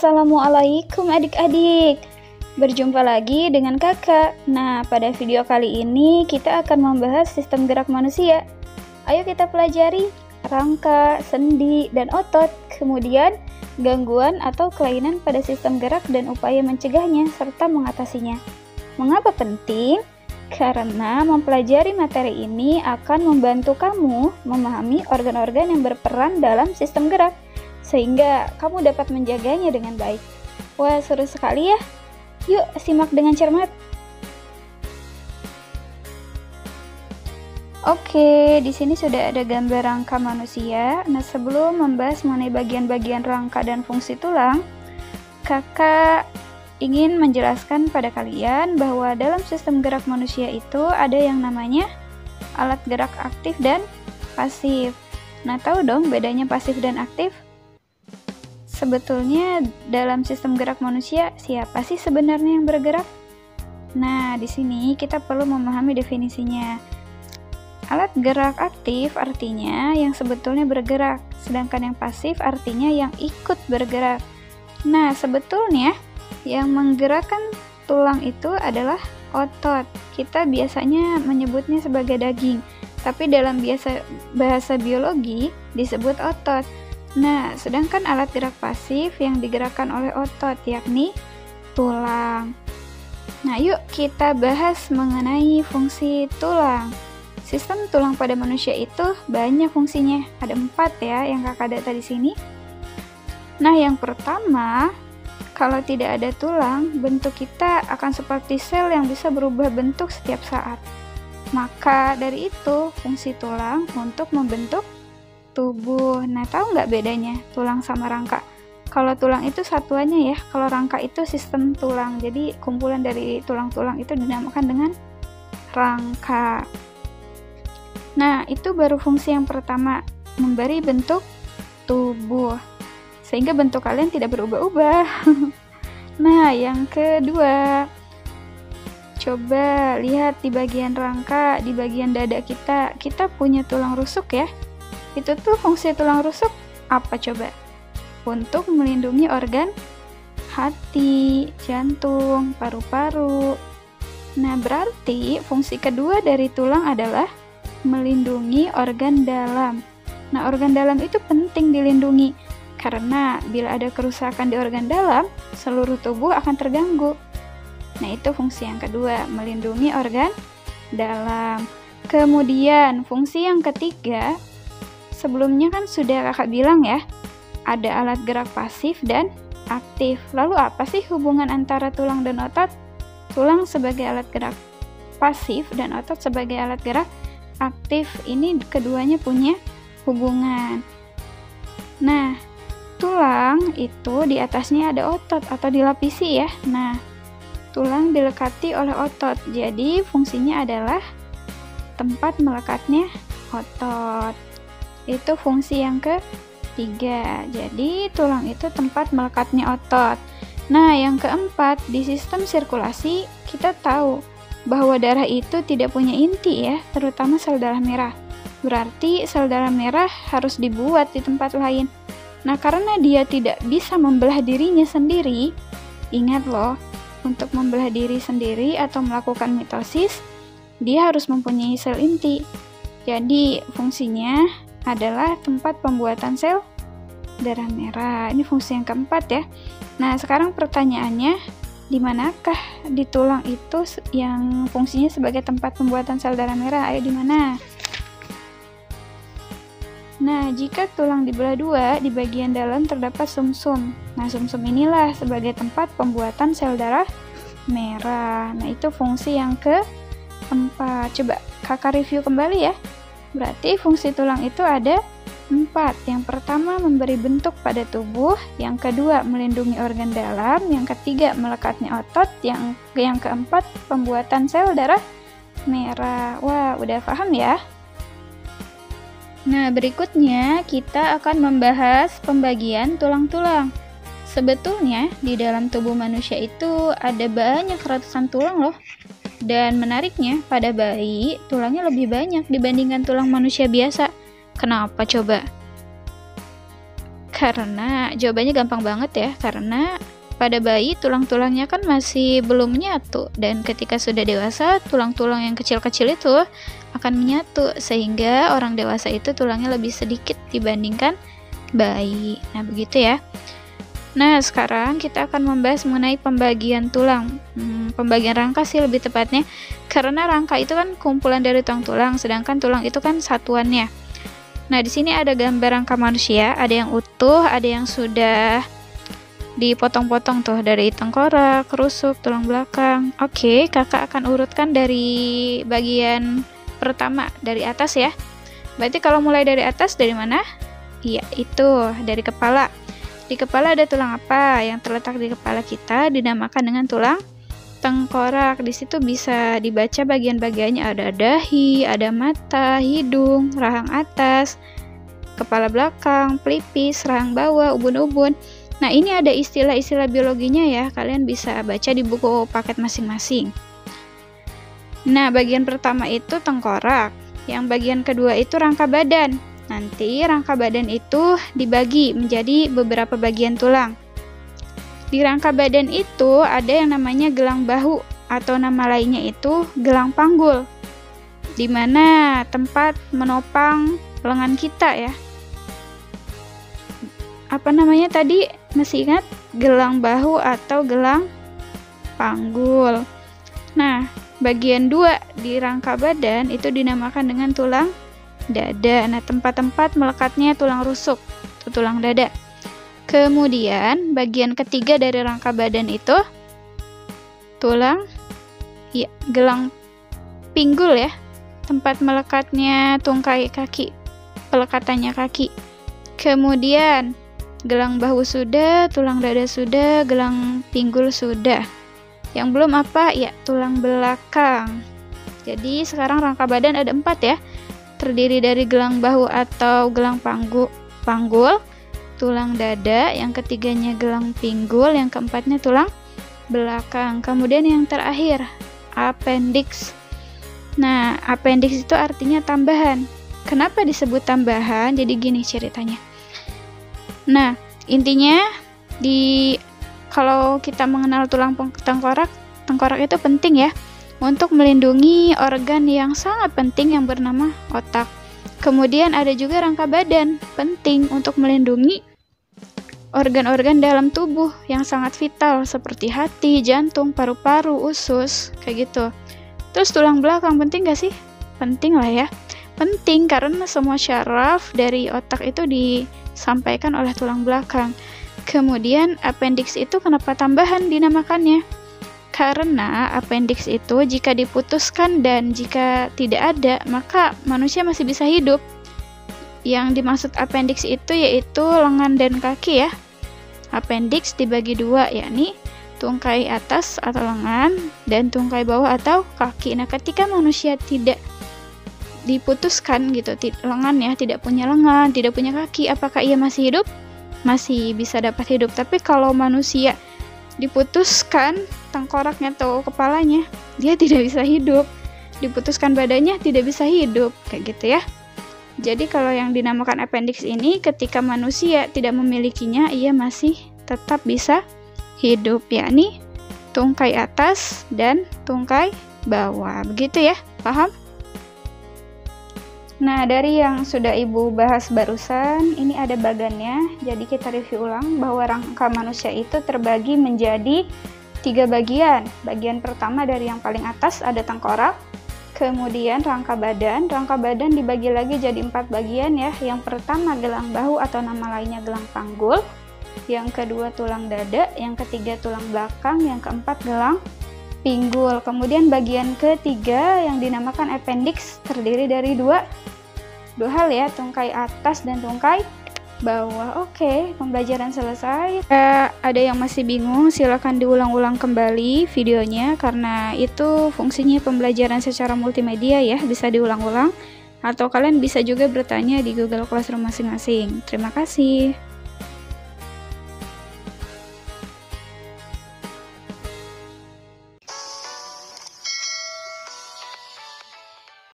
Assalamualaikum adik-adik. Berjumpa lagi dengan kakak. Nah, pada video kali ini kita akan membahas sistem gerak manusia. Ayo kita pelajari rangka, sendi, dan otot. Kemudian gangguan atau kelainan pada sistem gerak dan upaya mencegahnya serta mengatasinya. Mengapa penting? Karena mempelajari materi ini akan membantu kamu memahami organ-organ yang berperan dalam sistem gerak, sehingga kamu dapat menjaganya dengan baik. Wah, seru sekali ya. Yuk, simak dengan cermat. Oke, di sini sudah ada gambar rangka manusia. Nah, sebelum membahas mengenai bagian-bagian rangka dan fungsi tulang, kakak ingin menjelaskan pada kalian bahwa dalam sistem gerak manusia itu ada yang namanya alat gerak aktif dan pasif. Nah, tahu dong bedanya pasif dan aktif? Sebetulnya dalam sistem gerak manusia, siapa sih sebenarnya yang bergerak? Nah, di sini kita perlu memahami definisinya. Alat gerak aktif artinya yang sebetulnya bergerak, sedangkan yang pasif artinya yang ikut bergerak. Nah, sebetulnya yang menggerakkan tulang itu adalah otot. Kita biasanya menyebutnya sebagai daging, tapi dalam bahasa biologi disebut otot. Nah, sedangkan alat gerak pasif yang digerakkan oleh otot, yakni tulang. Nah, yuk kita bahas mengenai fungsi tulang. Sistem tulang pada manusia itu banyak fungsinya. Ada 4 ya yang kakak data di sini. Nah, yang pertama, kalau tidak ada tulang, bentuk kita akan seperti sel yang bisa berubah bentuk setiap saat. Maka dari itu, fungsi tulang untuk membentuk tubuh. Nah, tahu nggak bedanya tulang sama rangka? Kalau tulang itu satuannya ya, kalau rangka itu sistem tulang. Jadi kumpulan dari tulang-tulang itu dinamakan dengan rangka. Nah, itu baru fungsi yang pertama, memberi bentuk tubuh, sehingga bentuk kalian tidak berubah-ubah. Nah, yang kedua, coba lihat di bagian rangka, di bagian dada kita punya tulang rusuk ya. Itu tuh fungsi tulang rusuk apa coba? Untuk melindungi organ hati, jantung, paru-paru. Nah, berarti fungsi kedua dari tulang adalah melindungi organ dalam. Nah, organ dalam itu penting dilindungi karena bila ada kerusakan di organ dalam, seluruh tubuh akan terganggu. Nah, itu fungsi yang kedua, melindungi organ dalam. Kemudian, fungsi yang ketiga, sebelumnya kan sudah kakak bilang ya, ada alat gerak pasif dan aktif. Lalu apa sih hubungan antara tulang dan otot? Tulang sebagai alat gerak pasif dan otot sebagai alat gerak aktif. Ini keduanya punya hubungan. Nah, tulang itu di atasnya ada otot atau dilapisi ya. Nah, tulang dilekati oleh otot. Jadi fungsinya adalah tempat melekatnya otot. Itu fungsi yang ketiga. Jadi tulang itu tempat melekatnya otot. Nah, yang keempat, di sistem sirkulasi kita tahu bahwa darah itu tidak punya inti ya, terutama sel darah merah. Berarti sel darah merah harus dibuat di tempat lain. Nah, karena dia tidak bisa membelah dirinya sendiri, ingat loh, untuk membelah diri sendiri atau melakukan mitosis, dia harus mempunyai sel inti. Jadi, fungsinya adalah tempat pembuatan sel darah merah. Ini fungsi yang keempat ya. Nah, sekarang pertanyaannya, di manakah di tulang itu yang fungsinya sebagai tempat pembuatan sel darah merah? Ayo di mana? Nah, jika tulang dibelah dua, di bagian dalam terdapat sumsum. Nah, sumsum inilah sebagai tempat pembuatan sel darah merah. Nah, itu fungsi yang keempat. Coba kakak review kembali ya. Berarti fungsi tulang itu ada 4. Yang pertama, memberi bentuk pada tubuh. Yang kedua, melindungi organ dalam. Yang ketiga, melekatnya otot. Yang keempat, pembuatan sel darah merah. Wah, udah paham ya? Nah, berikutnya kita akan membahas pembagian tulang-tulang. Sebetulnya, di dalam tubuh manusia itu ada banyak ratusan tulang loh. Dan menariknya, pada bayi, tulangnya lebih banyak dibandingkan tulang manusia biasa. Kenapa coba? Karena jawabannya gampang banget ya, karena pada bayi tulang-tulangnya kan masih belum menyatu, dan ketika sudah dewasa tulang-tulang yang kecil-kecil itu akan menyatu, sehingga orang dewasa itu tulangnya lebih sedikit dibandingkan bayi. Nah begitu ya. Nah sekarang kita akan membahas mengenai pembagian tulang, pembagian rangka sih lebih tepatnya, karena rangka itu kan kumpulan dari tulang-tulang, sedangkan tulang itu kan satuannya. Nah di sini ada gambar rangka manusia, ada yang utuh, ada yang sudah dipotong-potong tuh dari tengkorak, rusuk, tulang belakang. Oke, kakak akan urutkan dari bagian pertama dari atas ya. Berarti kalau mulai dari atas dari mana? Iya, itu dari kepala. Di kepala ada tulang apa? Yang terletak di kepala kita dinamakan dengan tulang tengkorak. Di situ bisa dibaca bagian-bagiannya, ada dahi, ada mata, hidung, rahang atas, kepala belakang, pelipis, rahang bawah, ubun-ubun. Nah, ini ada istilah-istilah biologinya ya, kalian bisa baca di buku paket masing-masing. Nah, bagian pertama itu tengkorak, yang bagian kedua itu rangka badan. Nanti rangka badan itu dibagi menjadi beberapa bagian tulang. Di rangka badan itu ada yang namanya gelang bahu, atau nama lainnya itu gelang panggul, di mana tempat menopang lengan kita ya. Apa namanya tadi? Masih ingat? Gelang bahu atau gelang panggul. Nah, bagian 2 di rangka badan itu dinamakan dengan tulang dada. Nah, tempat-tempat melekatnya tulang rusuk, itu tulang dada. Kemudian, bagian ketiga dari rangka badan itu tulang, ya, gelang pinggul ya, tempat melekatnya tungkai kaki, pelekatannya kaki. Kemudian, gelang bahu sudah, tulang dada sudah, gelang pinggul sudah. Yang belum apa? Ya, tulang belakang. Jadi sekarang rangka badan ada 4 ya. Terdiri dari gelang bahu atau gelang panggul, tulang dada, yang ketiganya gelang pinggul, yang keempatnya tulang belakang. Kemudian yang terakhir, appendix. Nah, appendix itu artinya tambahan. Kenapa disebut tambahan? Jadi gini ceritanya. Nah, intinya kalau kita mengenal tulang tengkorak itu penting ya untuk melindungi organ yang sangat penting yang bernama otak. Kemudian ada juga rangka badan, penting untuk melindungi organ-organ dalam tubuh yang sangat vital seperti hati, jantung, paru-paru, usus, kayak gitu. Terus tulang belakang penting gak sih? Penting lah ya. Penting karena semua syaraf dari otak itu disampaikan oleh tulang belakang. Kemudian appendix itu kenapa tambahan dinamakannya? Karena appendix itu jika diputuskan dan jika tidak ada, maka manusia masih bisa hidup. Yang dimaksud appendix itu yaitu lengan dan kaki ya. Appendix dibagi 2, yakni tungkai atas atau lengan dan tungkai bawah atau kaki. Nah, ketika manusia tidak diputuskan gitu, lengan ya, tidak punya lengan, tidak punya kaki, apakah ia masih hidup? Masih bisa dapat hidup. Tapi kalau manusia diputuskan tengkoraknya atau kepalanya, dia tidak bisa hidup. Diputuskan badannya, tidak bisa hidup, kayak gitu ya. Jadi kalau yang dinamakan appendix ini, ketika manusia tidak memilikinya, ia masih tetap bisa hidup, yakni tungkai atas dan tungkai bawah. Begitu ya, paham? Nah, dari yang sudah Ibu bahas barusan, ini ada bagannya. Jadi kita review ulang bahwa rangka manusia itu terbagi menjadi 3 bagian. Bagian pertama dari yang paling atas ada tengkorak, kemudian rangka badan. Rangka badan dibagi lagi jadi 4 bagian ya. Yang pertama gelang bahu atau nama lainnya gelang panggul, yang kedua tulang dada, yang ketiga tulang belakang, yang keempat gelang pinggul. Kemudian bagian ketiga yang dinamakan appendix terdiri dari dua hal ya, tungkai atas dan tungkai bawah. Oke, pembelajaran selesai. Ada yang masih bingung, silakan diulang-ulang kembali videonya karena itu fungsinya pembelajaran secara multimedia ya, bisa diulang-ulang atau kalian bisa juga bertanya di Google Classroom masing-masing. Terima kasih.